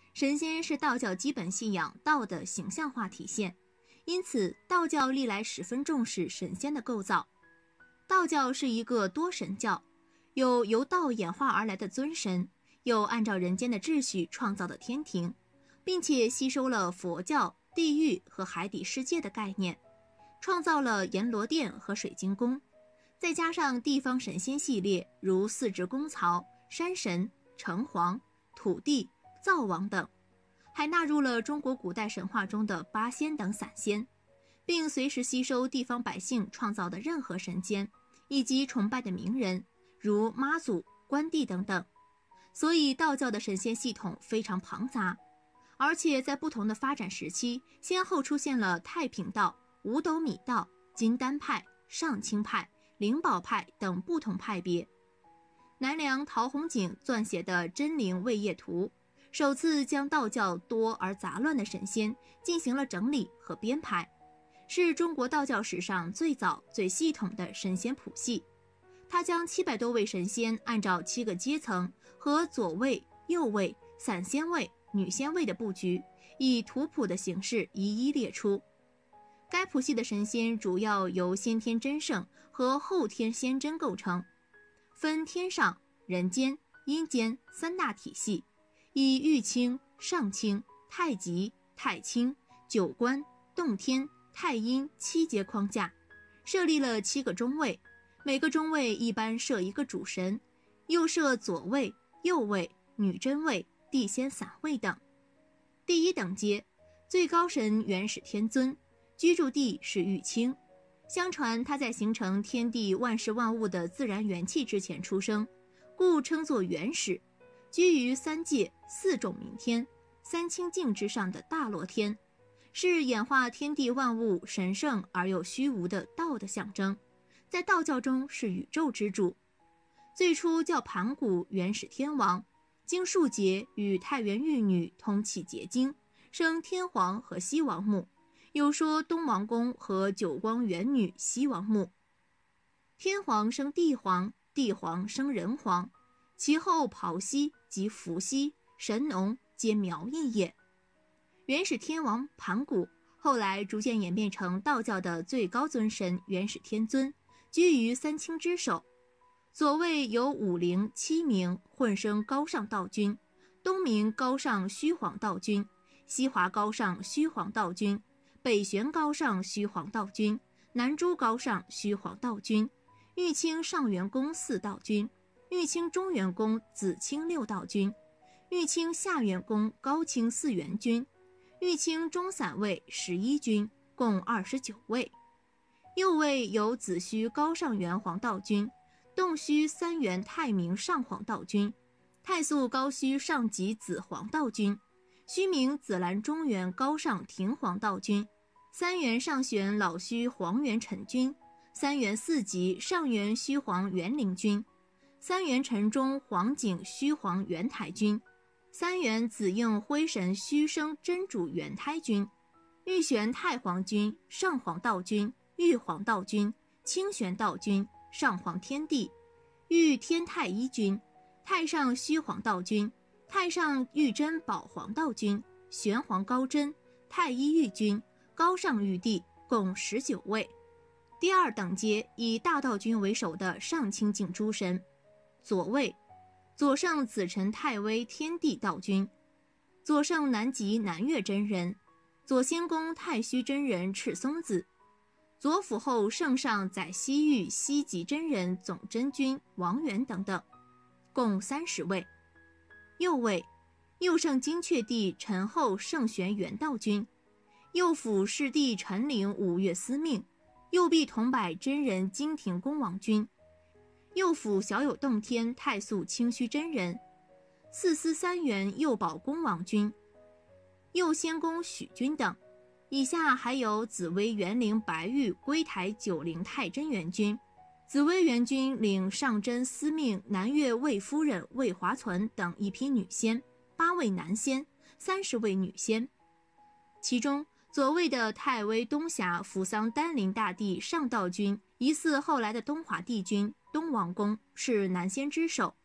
神仙是道教基本信仰道的形象化体现，因此道教历来十分重视神仙的构造。道教是一个多神教，有由道演化而来的尊神，有按照人间的秩序创造的天庭，并且吸收了佛教、地狱和海底世界的概念，创造了阎罗殿和水晶宫，再加上地方神仙系列，如四值公曹、山神、城隍、土地、灶王等，还纳入了中国古代神话中的八仙等散仙，并随时吸收地方百姓创造的任何神仙以及崇拜的名人，如妈祖、关帝等等。所以道教的神仙系统非常庞杂，而且在不同的发展时期，先后出现了太平道、五斗米道、金丹派、上清派、灵宝派等不同派别。南梁陶弘景撰写的《真灵位业图》首次将道教多而杂乱的神仙进行了整理和编排，是中国道教史上最早最系统的神仙谱系。他将700多位神仙按照7个阶层和左位、右位、散仙位、女仙位的布局，以图谱的形式一一列出。该谱系的神仙主要由先天真圣和后天仙真构成，分天上、人间、阴间3大体系，以玉清、上清、太极、太清、九官、洞天、太阴7阶框架，设立了7个中位，每个中位一般设一个主神，又设左位、右位、女真位、地仙散位等。第一等阶，最高神元始天尊，居住地是玉清。相传他在形成天地万事万物的自然元气之前出生，故称作元始，居于3界4种明天、3清境之上的大罗天，是演化天地万物神圣而又虚无的道的象征，在道教中是宇宙之主。最初叫盘古元始天王，经数劫与太元玉女通气结晶，生天皇和西王母，又说东王公和九光元女西王母。天皇生地皇，地皇生人皇，其后庖西及伏羲、神农皆苗裔也。元始天王盘古后来逐渐演变成道教的最高尊神元始天尊，居于3清之首。左位有五灵7名混生高尚道君，东冥高尚虚皇道君，西华高尚虚皇道君，北玄高尚虚皇道君，南诸高尚虚皇道君，玉清上元宫4道君，玉清中元宫紫清6道君，玉清下元宫高清4元君，玉清中散位11君，共29位。右位有紫虚高尚元皇道君，洞虚3元太明上皇道君，太素高虚上极紫皇道君，虚明紫兰中元高尚庭皇道君，3元上玄老虚黄元陈君，3元4极上元虚皇元灵君，3元陈中黄景虚皇元台君，3元紫应辉神虚生真主元胎君，玉玄太皇君、上皇道君、玉皇道君、清玄道君、上皇天帝、玉天太一君、太上虚皇道君、太上玉真宝皇道君、玄皇高真、太一玉君、高尚玉帝，共19位。第二等阶以大道君为首的上清境诸神。左位左圣紫辰太微天地道君，左圣南极南岳真人，左仙公太虚真人赤松子，左辅后圣上载西域西极真人总真君王元等等，共30位。右位右圣精确帝陈后圣玄元道君，右辅世帝陈灵五岳司命，右弼桐柏真人金庭公王君，右辅小有洞天太素清虚真人，四司3元右保公王君，右仙公许君等。以下还有紫薇元灵白玉龟台九灵太真元君，紫薇元君领上真司命南岳魏夫人魏华存等一批女仙，8位男仙，30位女仙。其中左位的太微东峡扶桑丹林大帝上道君，疑似后来的东华帝君东王公，是男仙之首。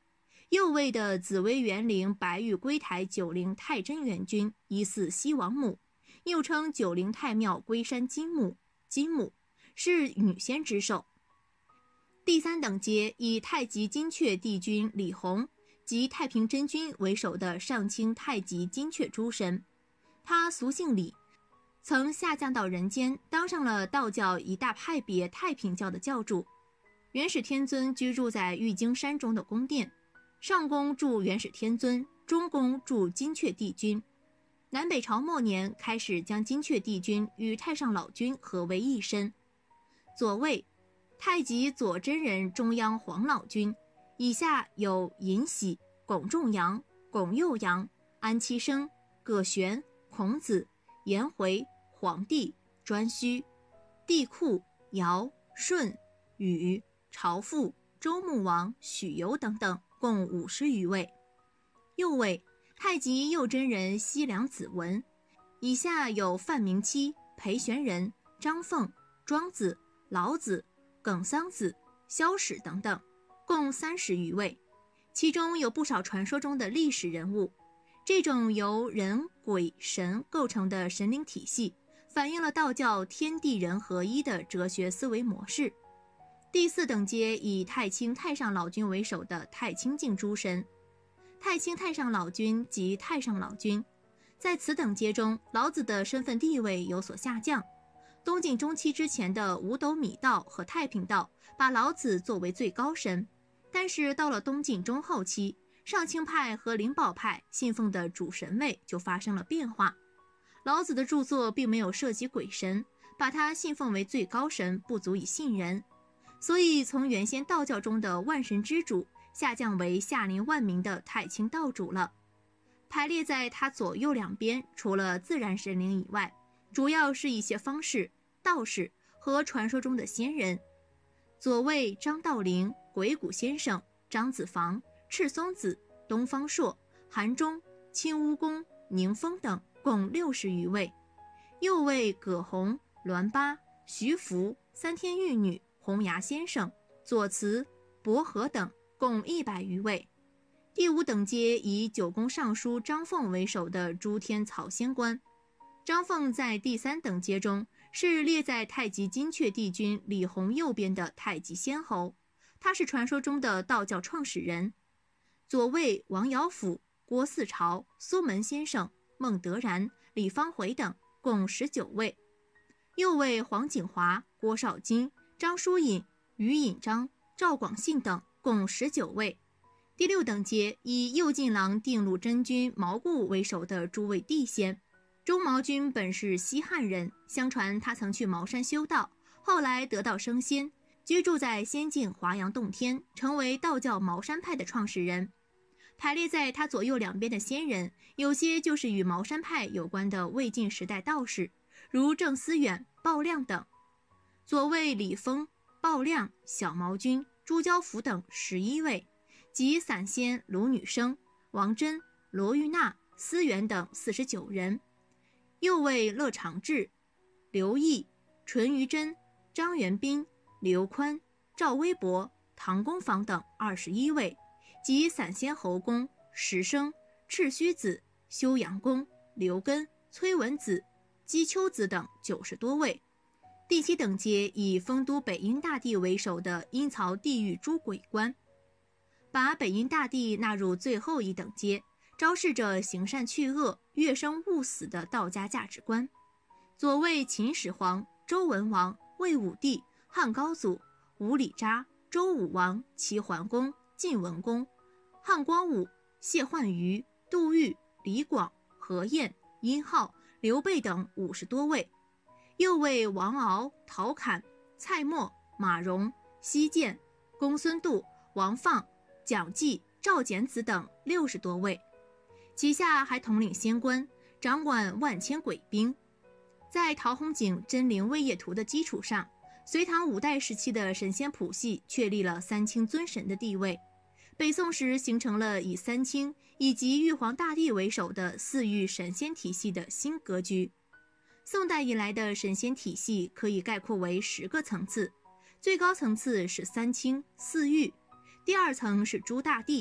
右卫的紫薇园陵白玉龟台九灵太真元君疑似西王母，又称九灵太庙龟山金母，是女仙之首。第3等阶以太极金阙帝君李弘及太平真君为首的上清太极金阙诸神，他俗姓李，曾下降到人间，当上了道教一大派别太平教的教主。元始天尊居住在玉京山中的宫殿，上宫住元始天尊，中宫住金阙帝君。南北朝末年开始将金阙帝君与太上老君合为一身。左卫太极左真人中央黄老君，以下有尹喜、龚仲阳、龚佑阳、安七生、葛玄、孔子、颜回、黄帝、颛顼、帝喾、尧、舜、禹、朝父、周穆王、许由等等，共50余位。右卫太极右真人西凉子文，以下有范明期、裴玄仁、张凤、庄子、老子、耿桑子、萧史等等，共30余位，其中有不少传说中的历史人物。这种由人、鬼、神构成的神灵体系，反映了道教天地人合一的哲学思维模式。第4等阶以太清太上老君为首的太清境诸神，太清太上老君及太上老君，在此等阶中，老子的身份地位有所下降。东晋中期之前的五斗米道和太平道把老子作为最高神，但是到了东晋中后期，上清派和灵宝派信奉的主神位就发生了变化。老子的著作并没有涉及鬼神，把他信奉为最高神不足以信人，所以从原先道教中的万神之主下降为下临万民的太清道主了。排列在他左右两边，除了自然神灵以外，主要是一些方士、道士和传说中的仙人。左卫张道陵、鬼谷先生、张子房、赤松子、东方朔、韩忠、青乌公、宁风等，共60余位。右卫葛洪、栾巴、徐福、三天玉女、洪崖先生、左慈、伯和等，共100余位。第5等阶以九宫尚书张凤为首的诸天草仙官，张凤在第3等阶中是列在太极金阙帝君李弘右边的太极仙侯，他是传说中的道教创始人。左卫王尧甫、郭嗣朝、苏门先生、孟德然、李方回等，共19位。右卫黄景华、郭绍金、张叔隐、于引章、赵广信等，共19位。第6等阶以右近郎定路真君毛固为首的诸位地仙。钟毛君本是西汉人，相传他曾去茅山修道，后来得道升仙，居住在仙境华阳洞天，成为道教茅山派的创始人。排列在他左右两边的仙人，有些就是与茅山派有关的魏晋时代道士，如郑思远、鲍亮等。左卫李丰、鲍亮、小毛君、朱交甫等11位，及散仙卢女生、王真、罗玉娜、思源等49人。右卫乐长志、刘毅、淳于真、张元斌、刘宽、赵微博、唐公坊等21位，及散仙侯公、石生、赤须子、修阳公、刘根、崔文子、姬秋子等90多位。第7等阶以丰都北阴大帝为首的阴曹地狱诸鬼官，把北阴大帝纳入最后1等阶，昭示着行善去恶、乐生勿死的道家价值观。左卫秦始皇、周文王、魏武帝、汉高祖、吴里札、周武王、齐桓公、晋文公、汉光武、谢焕瑜、杜预、李广、何晏、殷浩、刘备等50多位。右卫王敖、陶侃、蔡瑁、马融、西涧、公孙度、王放、蒋济、赵简子等60多位。旗下还统领仙官，掌管万千鬼兵。在陶弘景真灵位业图的基础上，隋唐5代时期的神仙谱系确立了三清尊神的地位。北宋时形成了以三清以及玉皇大帝为首的4域神仙体系的新格局。宋代以来的神仙体系可以概括为10个层次，最高层次是三清4域，第2层是诸大帝，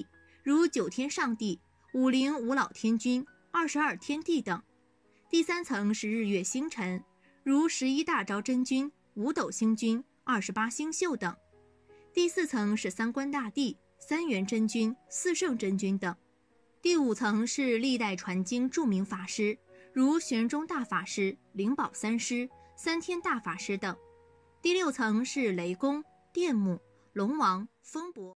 如九天上帝、五灵五老天君、22天地等。第3层是日月星辰，如11大招真君、五斗星君、28星宿等。第4层是三官大帝、三元真君、四圣真君等。第5层是历代传经著名法师，如玄中大法师、灵宝三师、三天大法师等。第6层是雷公、电母、龙王、风伯。